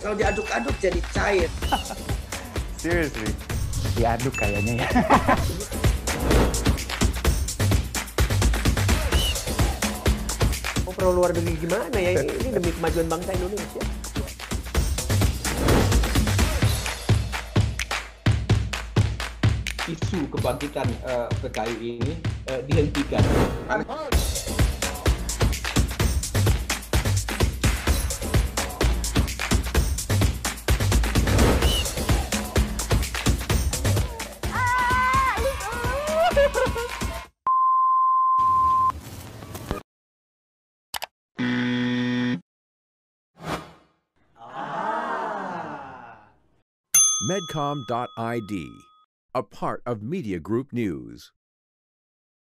Kalau diaduk-aduk jadi cair. Seriously? Diaduk kayaknya ya. Mau perlu luar negeri gimana ya? Ini demi kemajuan bangsa Indonesia. Isu kebangkitan PKI ini dihentikan. Medcom.id, a part of Media Group News.